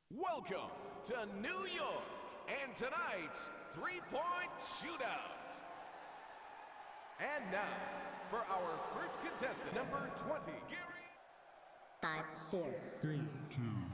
Welcome to New York and tonight's three-point shootout. And now, for our first contestant, number 20, Gary. 5, 4, 3, 2,